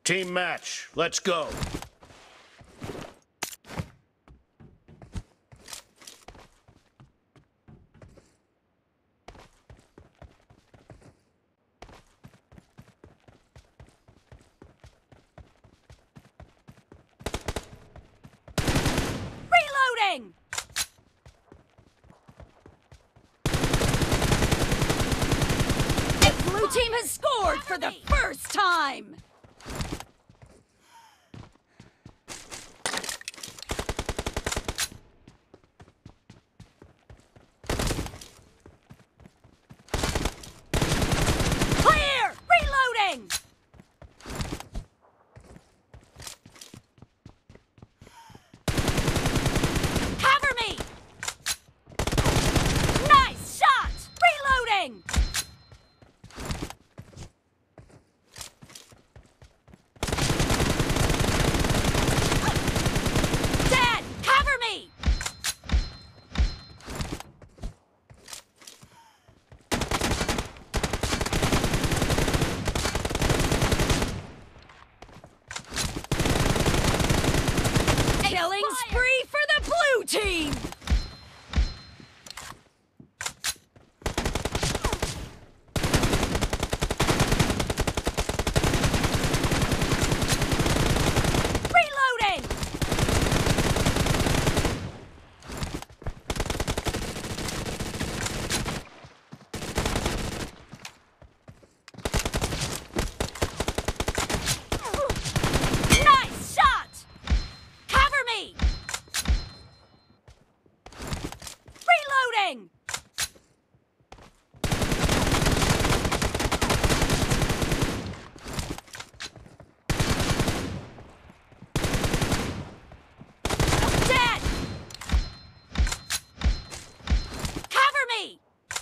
Team match, let's go. Reloading! The blue team has scored for the first time! Clear! Reloading! Cover me! Nice shot! Reloading! Dead! Cover me! Killing spree for the blue team! Reloading! Nice shot! Cover me! Reloading! Dead! Cover me!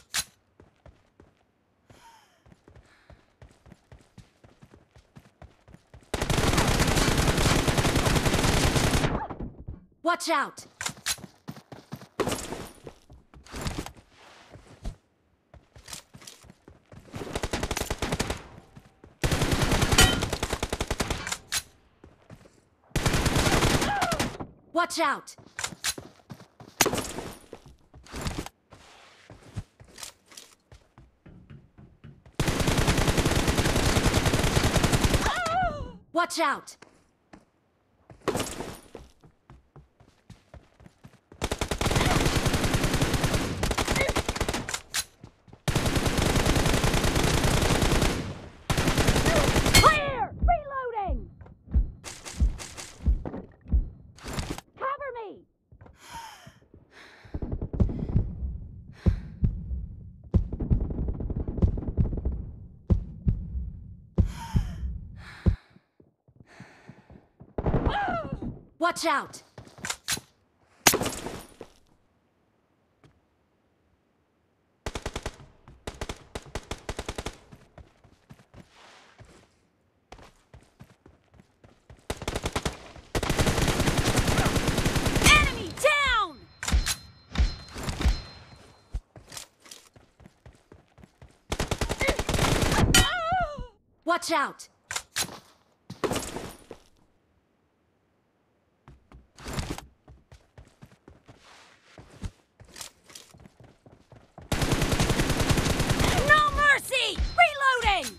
Watch out! Watch out! Watch out! Clear! Reloading! Cover me! Watch out! Enemy down! Watch out! No mercy! Reloading!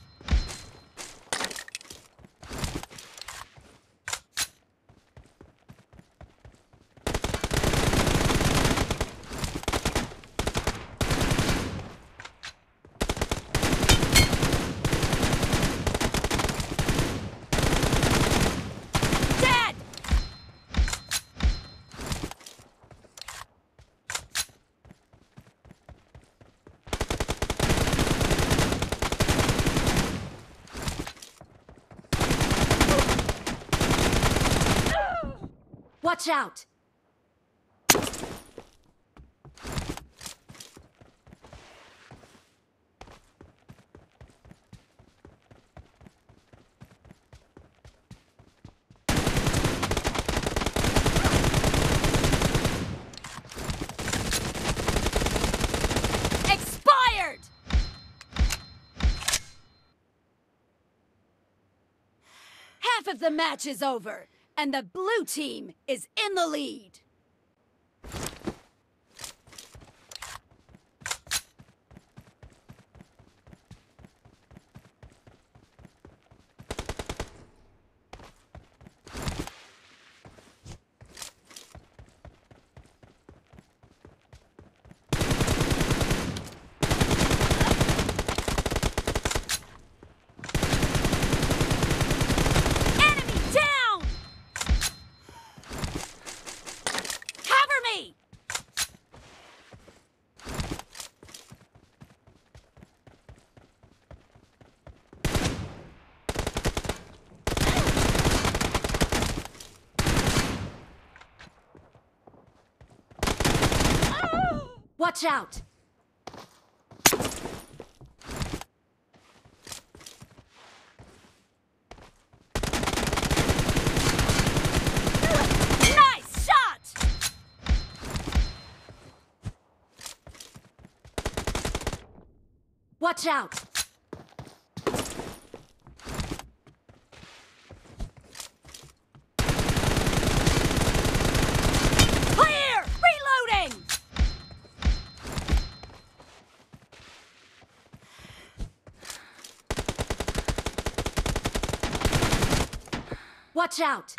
Dead! Watch out! Expired! Have Half of the match is over, and the blue team is in the lead. Watch out! Nice shot! Watch out! Clear! Reloading! Watch out!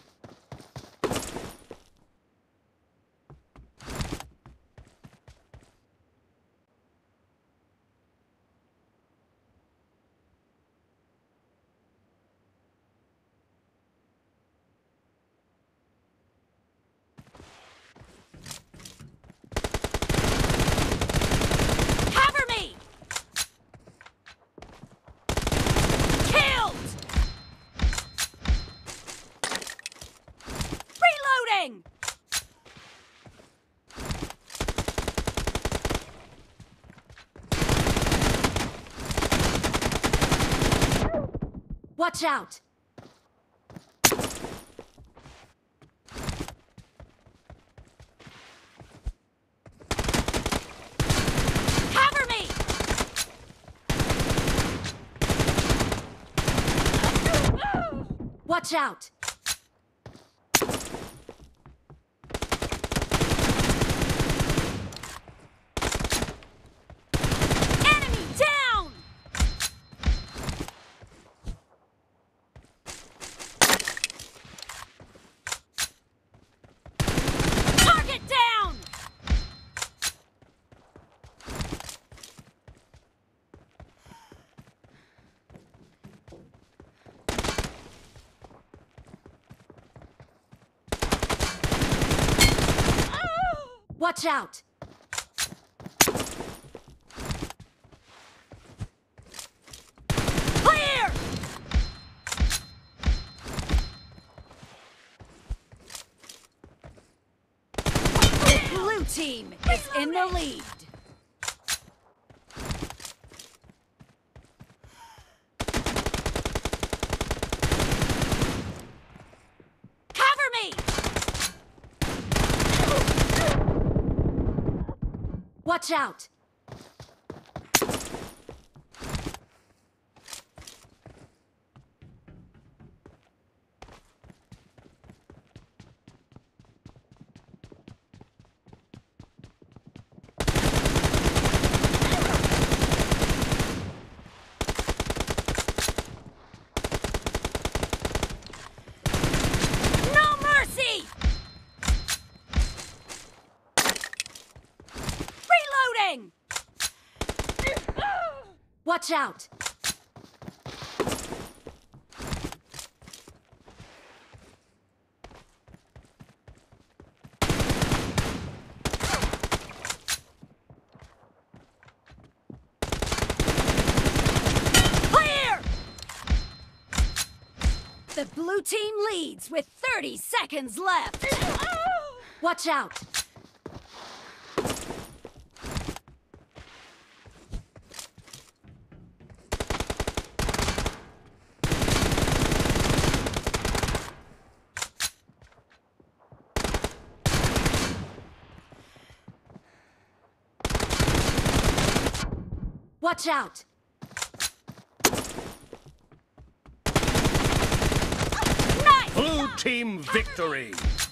Cover me! Killed! Reloading! Watch out! Cover me! Watch out! Enemy down! Target down! Watch out! Clear! The blue team is in the lead. Cover me! Watch out! No mercy! Reloading! Watch out! Clear! The blue team leads with 30 seconds left. Watch out! Watch out! Team victory!